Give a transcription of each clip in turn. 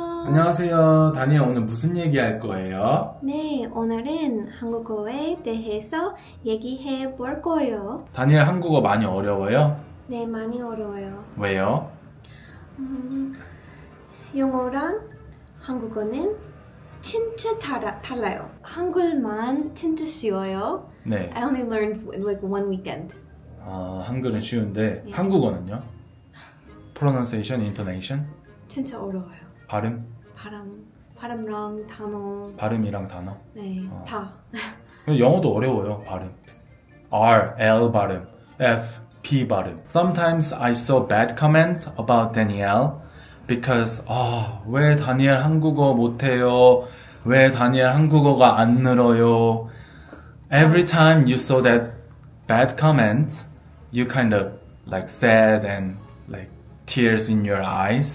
안녕하세요. 다니엘 오늘 무슨 얘기 할 거예요? 네, 오늘은 한국어에 대해서 얘기해 볼 거예요. 다니엘 한국어 많이 어려워요? 네, 많이 어려워요. 왜요? 영어랑 한국어는 진짜 달라요. 한글만 진짜 쉬워요. 네. I only learned like one weekend. 한글은 쉬운데 한국어는요? pronunciation, intonation? 진짜 어려워요. 발음랑 단어. 발음이랑 단어? 네, 다. 영어도 어려워요, 발음. R, L 발음, F, P 발음. Sometimes I saw bad comments about Danielle because 왜 다니엘 한국어 못해요? 왜 다니엘 한국어가 안 늘어요? Every time you saw that bad comment, you kind of like sad and like tears in your eyes.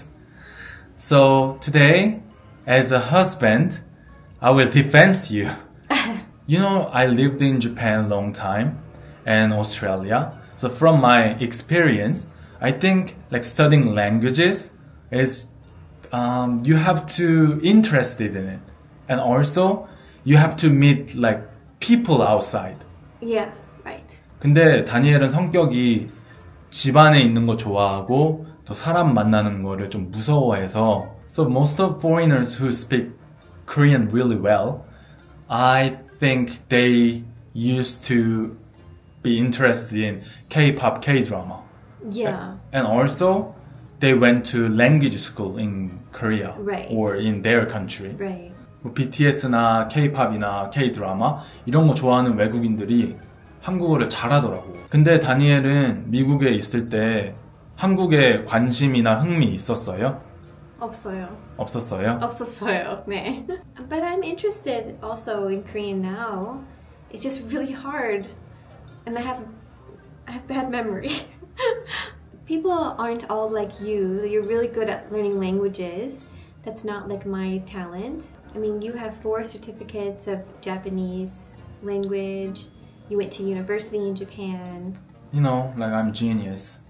So today, as a husband, I will defend you. You know, I lived in Japan a long time and Australia. So from my experience, I think like studying languages is you have to interested in it, and also you have to meet like people outside. Yeah, right. 근데 다니엘은 성격이 집안에 있는 거 좋아하고 또 사람 만나는 거를 좀 무서워해서 So most of foreigners who speak Korean really well, I think they used to be interested in K-pop, K-drama. Yeah. And also they went to language school in Korea Right. or in their country. Right. 뭐 BTS나 K-팝이나 K-드라마 이런 거 좋아하는 외국인들이 한국어를 잘하더라고. 근데 다니엘은 미국에 있을 때 한국에 관심이나 흥미 있었어요? 없어요. 없었어요? 없었어요. 네. But I'm interested also in Korean now. It's just really hard. And I have bad memory. People aren't all like you. You're really good at learning languages. That's not like my talent. I mean, you have 4 certificates of Japanese language. You went to university in Japan. You know, like I'm genius.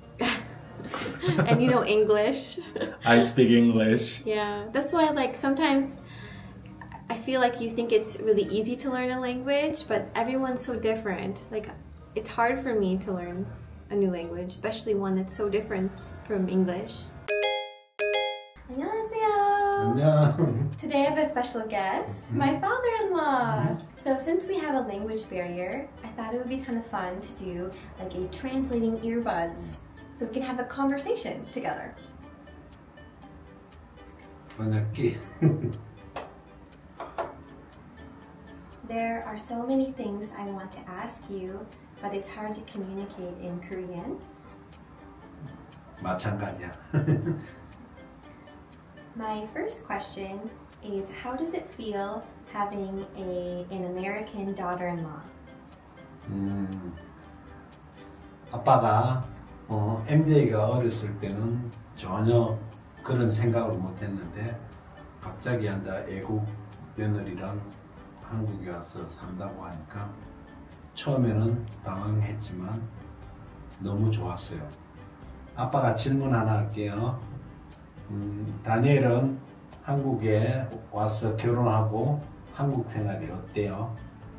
And you know English. I speak English. Yeah, that's why like sometimes I feel like you think it's really easy to learn a language, but everyone's so different. Like it's hard for me to learn a new language, especially one that's so different from English. 안녕하세요. 안녕. Today I have a special guest, my father-in-law. So since we have a language barrier, I thought it would be kind of fun to do like a translating earbuds so we can have a conversation together. 번역기. There are so many things I want to ask you, but it's hard to communicate in Korean. 마찬가지야. My first question is, how does it feel having an American daughter-in-law? 아빠가 MJ가 어렸을 때는 전혀 그런 생각을 못했는데 갑자기 앉아 애국 며느리랑 한국에 와서 산다고 하니까 처음에는 당황했지만 너무 좋았어요. 아빠가 질문 하나 할게요. 다니엘은 한국에 와서 결혼하고 한국 생활이 어때요?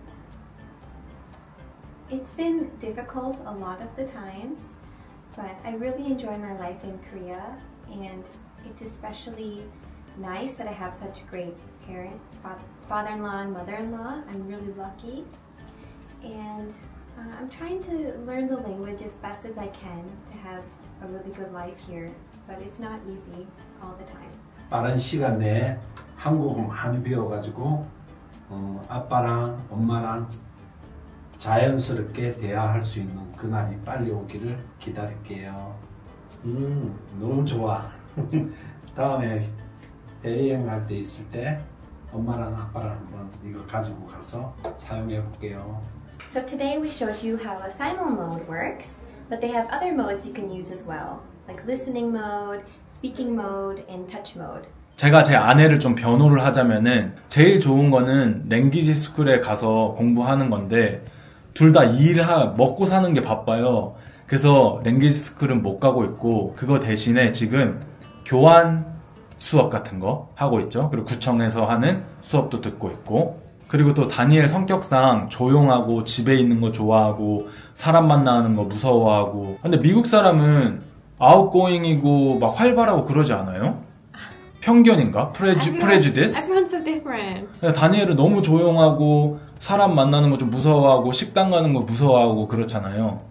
It's been difficult a lot of the times, but I really enjoy my life in Korea, and it's especially nice that I have such great parents, father-in-law and mother-in-law. I'm really lucky, and I'm trying to learn the language as best as I can to have a really good life here, but it's not easy all the time. 빠른 시간 내에 한국어 많이 배워가지고 아빠랑 엄마랑 자연스럽게 대화할 수 있는 그날이 빨리 오기를 기다릴게요. 너무 좋아. 다음에 해외여행 갈 때 있을 때 엄마랑 아빠랑 한번 이거 가지고 가서 사용해 볼게요. So today we showed you how a simul mode works, but they have other modes you can use as well, like listening mode, speaking mode, and touch mode. 제가 제 아내를 좀 변호를 하자면은 제일 좋은 거는 랭귀지 스쿨에 가서 공부하는 건데 둘 다 먹고 사는 게 바빠요. 그래서 랭귀지 스쿨은 못 가고 있고 그거 대신에 지금 교환 수업 같은 거 하고 있죠. 그리고 구청에서 하는 수업도 듣고 있고. 그리고 또 다니엘 성격상 조용하고 집에 있는 거 좋아하고 사람 만나는 거 무서워하고. 근데 미국 사람은 아웃고잉이고 막 활발하고 그러지 않아요? 편견인가? prejudice? Everyone's so different. 다니엘은 너무 조용하고 사람 만나는 거 좀 무서워하고 식당 가는 거 무서워하고 그렇잖아요.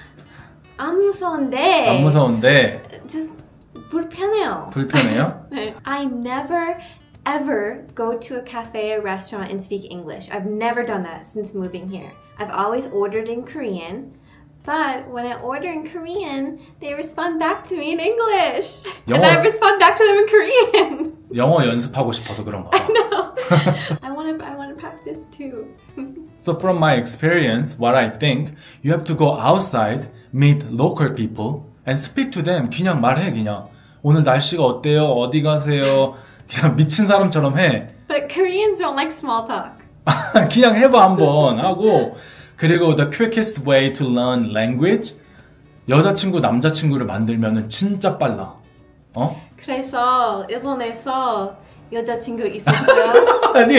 안 무서운데. 안 무서운데 Just 불편해요. 불편해요? I never ever go to a cafe or restaurant and speak English. I've never done that since moving here. I've always ordered in Korean. But when I order in Korean, they respond back to me in English. And I respond back to them in Korean. 영어 연습하고 싶어서 그런가 봐. No. I want to practice too. So from my experience, what I think, you have to go outside, meet local people, and speak to them. 그냥 말해, 그냥. 오늘 날씨가 어때요? 어디 가세요? 그냥 미친 사람처럼 해. But Koreans don't like small talk. 그냥 해봐 한번 하고. 그리고 the quickest way to learn language, 여자친구, 남자친구를 만들면은 진짜 빨라. 어? 그래서 일본에서 여자친구 있었어요. 아니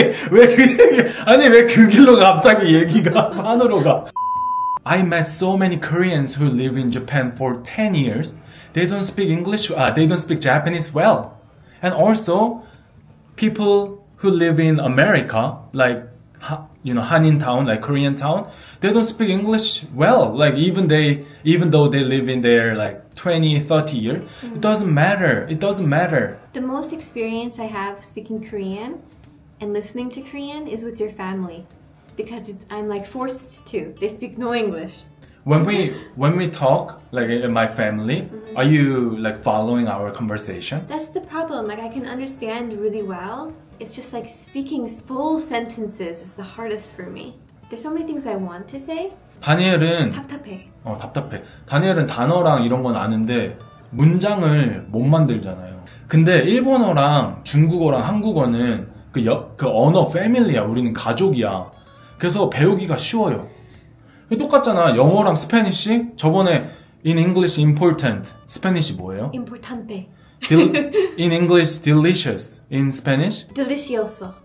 왜 그 길로 갑자기 얘기가 산으로 가? I met so many Koreans who live in Japan for 10 years. They don't speak English. They don't speak Japanese well. And also, people who live in America, like Hanin town, like Korean town, they don't speak English well. Like even though they live in there like 20, 30 years, it doesn't matter. It doesn't matter. The most experience I have speaking Korean and listening to Korean is with your family, because I'm like forced to. They speak no English. When we talk, like in my family, are you like following our conversation? That's the problem. Like I can understand really well. It's just like speaking full sentences is the hardest for me. There's so many things I want to say. 다니엘은 답답해. 답답해. 다니엘은 단어랑 이런 건 아는데 문장을 못 만들잖아요. 근데 일본어랑 중국어랑 한국어는 그 언어 패밀리야. 우리는 가족이야. 그래서 배우기가 쉬워요. 똑같잖아. 영어랑 스페니쉬. 저번에 in English important. 스페니쉬 뭐예요? Importante. In English delicious. In Spanish? Delicioso.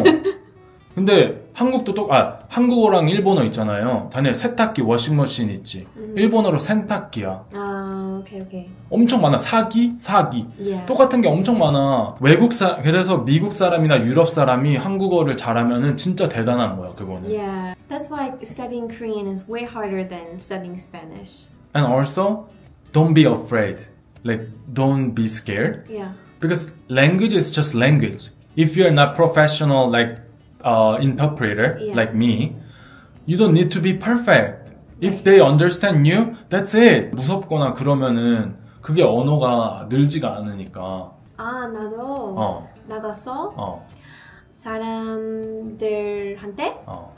근데 한국어랑 일본어 있잖아요. 다니엘 세탁기, 워싱머신 있지. 일본어로 세탁기야. 오케이. 엄청 많아. 사기. Yeah. 똑같은 게 엄청 많아. 그래서 미국 사람이나 유럽 사람이 한국어를 잘하면은 진짜 대단한 거야, 그거는. Yeah. That's why studying Korean is way harder than studying Spanish. And also, don't be afraid. Like, don't be scared. Yeah. Because language is just language. If you're not professional, like, interpreter, like me, you don't need to be perfect. If they understand you, that's it. 무섭거나 그러면은 그게 언어가 늘지가 않으니까. 나도 나가서 사람들한테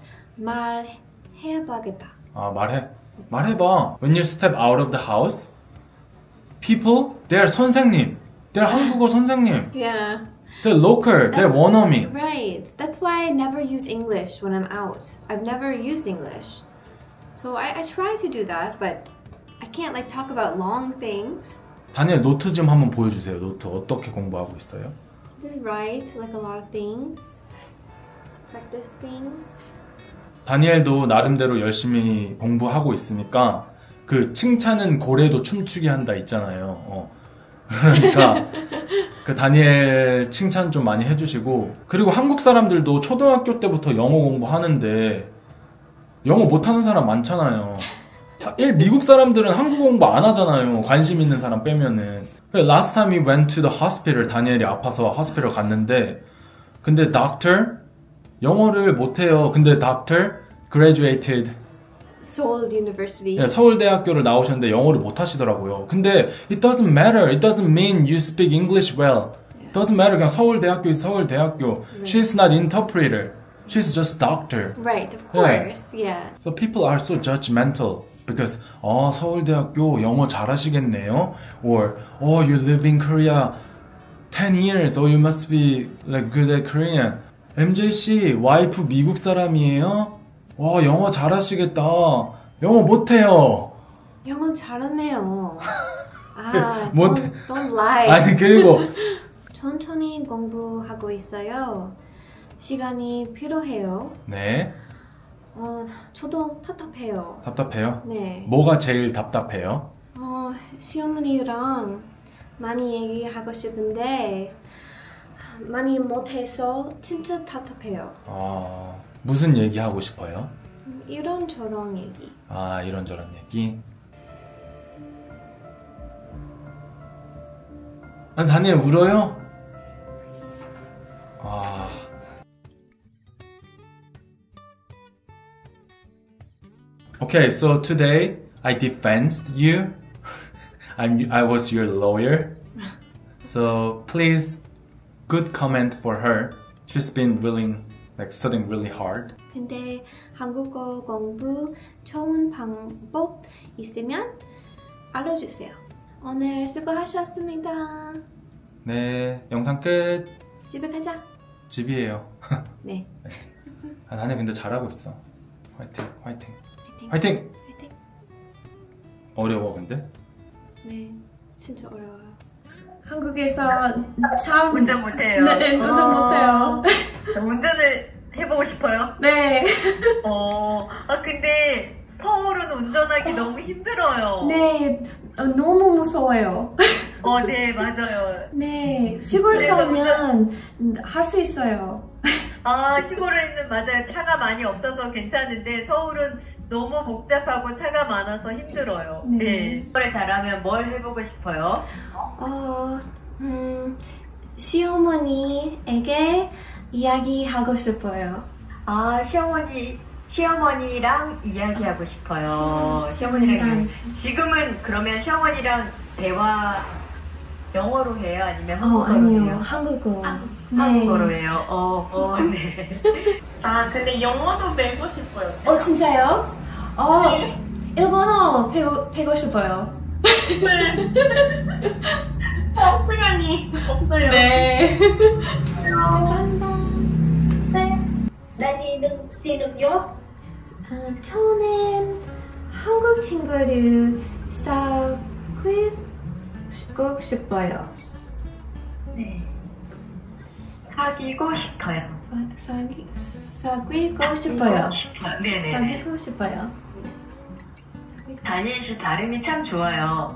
말해봐야겠다. 말해봐. When you step out of the house, people, they're 선생님. They're 한국어 선생님. Yeah. They're local. They're 원어민. Right. That's why I never use English when I'm out. I've never used English. So I try to do that, but I can't like talk about long things. 다니엘 노트 좀 한번 보여주세요. 노트 어떻게 공부하고 있어요? Just write like a lot of things. Practice things. 다니엘도 나름대로 열심히 공부하고 있으니까 그 칭찬은 고래도 춤추게 한다 있잖아요. 그러니까 그 다니엘 칭찬 좀 많이 해주시고, 그리고 한국 사람들도 초등학교 때부터 영어 공부하는데 영어 못하는 사람 많잖아요. 미국 사람들은 한국어 공부 안 하잖아요. 관심 있는 사람 빼면은. Last time we went to the hospital, 다니엘이 아파서 hospital 갔는데, 근데 doctor 영어를 못해요. 근데 doctor graduated Seoul University. 네, 서울대학교를 나오셨는데 영어를 못하시더라고요. 근데 it doesn't matter. It doesn't mean you speak English well. It doesn't matter. 그냥 서울대학교 is 서울대학교. Right. She's not interpreter. She's just doctor. Right, of course. Yeah. So people are so judgmental because 서울대학교 영어 잘하시겠네요. Or you live in Korea 10 years. You must be like good at Korean. MJ 씨 와이프 미국 사람이에요? 영어 잘하시겠다. 영어 못해요. 영어 잘하네요. 못해. Don't lie. 아니 그리고 천천히 공부하고 있어요. 시간이 필요해요. 네. 저도 답답해요. 답답해요? 네. 뭐가 제일 답답해요? 시어머니랑 많이 얘기하고 싶은데 많이 못해서 진짜 답답해요. 무슨 얘기 하고 싶어요? 이런저런 얘기. 이런저런 얘기? 다니엘 울어요? Okay, so today I defended you. I was your lawyer. So please, good comment for her. She's been really, studying really hard. 근데 한국어 공부 좋은 방법 있으면 알려주세요. 오늘 수고하셨습니다. 네, 영상 끝. 집에 가자. 집이에요. 네. 다니엘 근데 잘하고 있어. 화이팅, 화이팅. 화이팅. 화이팅! 화이팅. 어려워 근데? 네, 진짜 어려워요. 한국에서 참 운전 못해요. 네, 운전 못해요. 운전을 해보고 싶어요. 네. 근데 서울은 운전하기 너무 힘들어요. 네, 너무 무서워요. 네, 맞아요. 네, 시골 살면 할 수 있어요. 시골에는 맞아요. 차가 많이 없어서 괜찮은데 서울은 너무 복잡하고 차가 많아서 힘들어요. 네. 노래 잘하면 뭘 해보고 싶어요? 시어머니에게 이야기하고 싶어요. 시어머니랑 이야기하고 싶어요. 시어머니랑 지금은 그러면 시어머니랑 대화 영어로 해요? 아니면 한국어로 아니요, 해요? 한국어. 한국어로 해요? 네. 근데 영어도 배우고 싶어요. 제가. 진짜요? 일본어 배우고 싶어요. 네. 시간이 없어요. 네. 감사합니다. 네. 나니는 혹시는요? 저는 한국 친구를 사귀고 싶어요. 네. 사귀고 싶어요. 사귀고 싶어요. 네네. 사귀고 싶어요. 다니엘 씨 발음이 참 좋아요.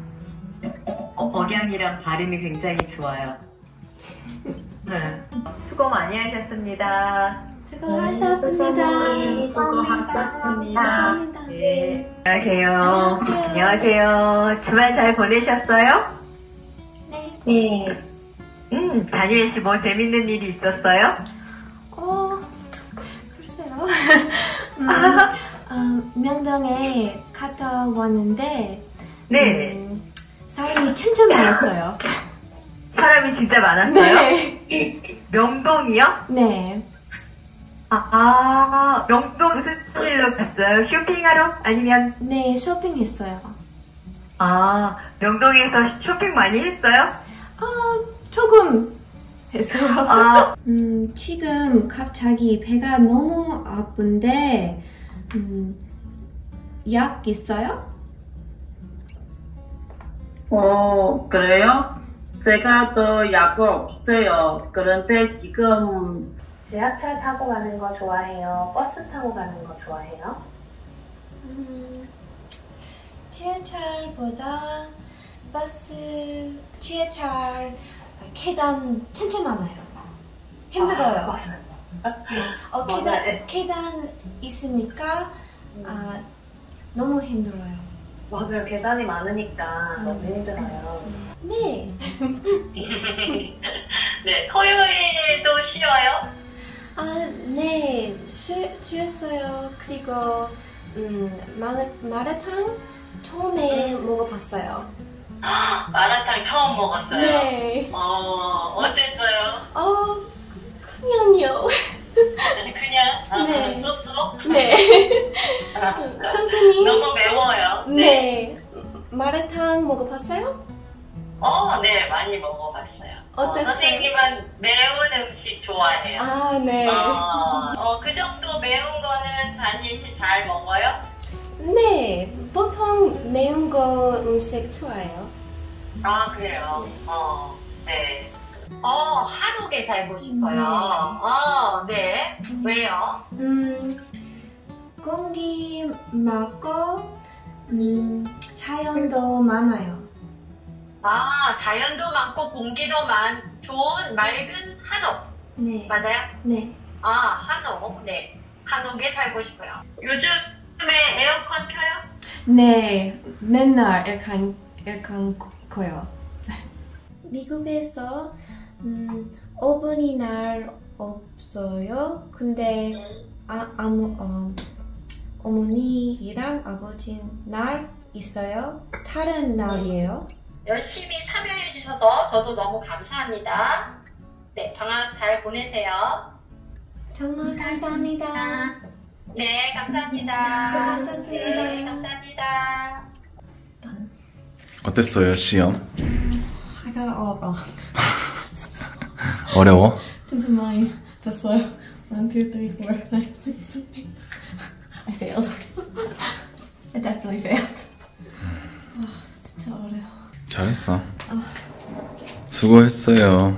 억양이랑 발음이 굉장히 좋아요. 네. 수고 많이 하셨습니다. 수고하셨습니다. 수고하셨습니다. 감사합니다. 네. 안녕하세요. 안녕하세요. 주말 잘 보내셨어요? 네. 네. 다니엘 씨 뭐 재밌는 일이 있었어요? 글쎄요. 명동에 갔다 왔는데 네. 사람이 진짜 많았어요. 사람이 진짜 많았어요? 네. 명동이요? 네. 명동 무슨 일로 갔어요? 쇼핑하러? 아니면? 네, 쇼핑했어요. 명동에서 쇼핑 많이 했어요? 조금 했어요. 지금 갑자기 배가 너무 아픈데 약 있어요? 그래요? 제가 더 약 없어요. 그런데 지금 지하철 타고 가는 거 좋아해요? 버스 타고 가는 거 좋아해요? 지하철보다 버스, 지하철 계단 진짜 많아요. 힘들어요. 맞아요. 계단 있으니까 너무 힘들어요. 맞아요. 계단이 많으니까 너무 힘들어요. 네. 네, 토요일도 쉬어요? 네. 쉬었어요. 그리고 마라탕 처음에 먹어봤어요. 마라탕 처음 먹었어요? 네. 어땠어요? 그냥요. 그냥? 네. 쏘쏘? 네. 선생님. 너무 매워요. 네. 마라탕 먹어봤어요? 네, 많이 먹어봤어요. 어땠어요? 선생님은 매운 음식 좋아해요. 네. 그 정도 매운 거는 다니엘 씨 잘 먹어요? 네. 보통 매운 거 음식 좋아해요. 그래요? 네. 한옥에 살고 싶어요. 네. 왜요? 공기 맑고 자연도 많아요. 자연도 많고 공기도 좋은 맑은 한옥. 네. 맞아요? 네. 한옥. 네. 한옥에 살고 싶어요. 요즘에 에어컨 켜요? 네. 맨날 에어컨 커요. 미국에서 어머니날 없어요. 근데 어머니랑 아버지 날 있어요. 다른 날이에요. 열심히 참여해 주셔서 저도 너무 감사합니다. 네, 방학 잘 보내세요. 정말 감사합니다. 네, 감사합니다. 수고하셨습니다. 네, 감사합니다. 어땠어요, 시험? I got it all wrong. 어려워? 진짜 많이 됐어요. 1, 2, 3, 4, 5, 6, 7, 8. I failed. I definitely failed. 진짜 어려워. 잘했어. 수고했어요.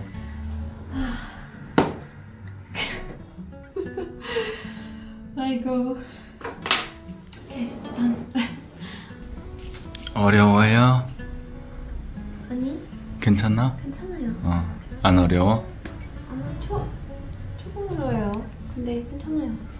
아이고. 오케이, 일단. 어려워요? 아니, 괜찮나? 괜찮아요. 안 어려워? 조금 어려워요. 근데 괜찮아요.